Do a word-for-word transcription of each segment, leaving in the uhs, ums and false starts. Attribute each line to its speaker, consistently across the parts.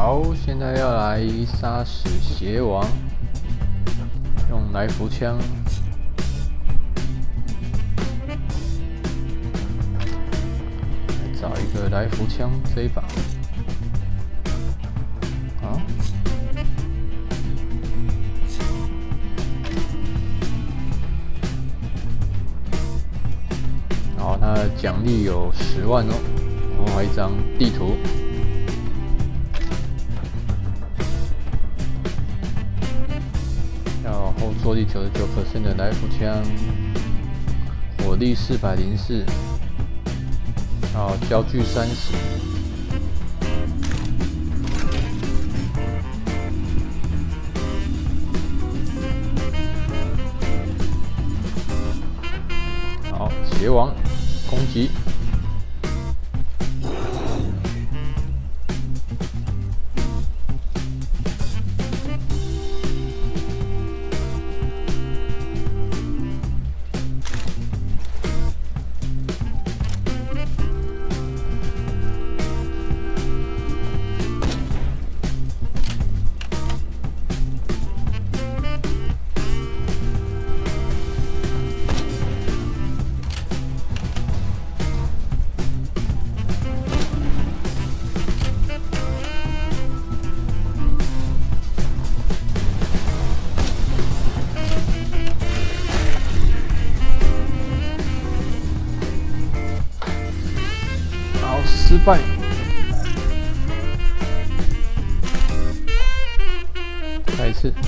Speaker 1: 好，现在要来杀死邪王，用来福枪。来找一个来福枪这一把。好。好，它的奖励有十万哦。然后还有一张地图。 后坐力九十九 percent 的来福枪，火力四百零四，好焦距三十，好邪王攻击。 失败。再一次。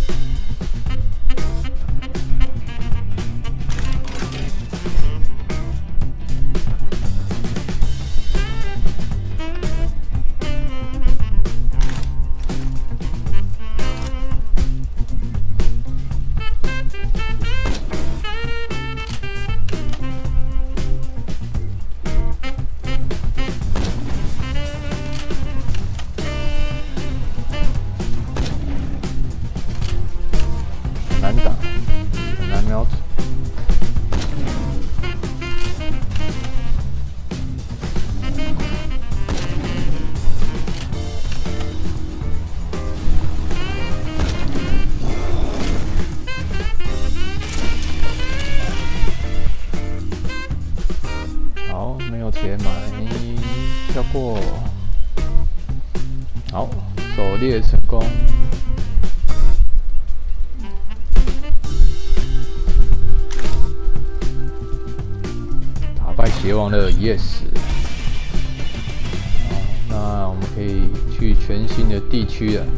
Speaker 1: 难打，很难瞄准。好，没有钱买，跳过。好，狩猎成功。 败邪王的 yes， 好，那我们可以去全新的地区了。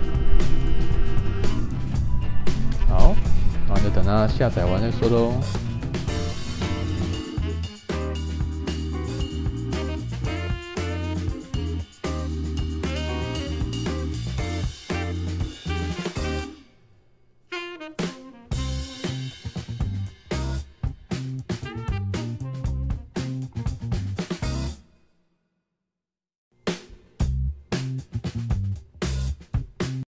Speaker 1: 好，那就等它下载完再说喽。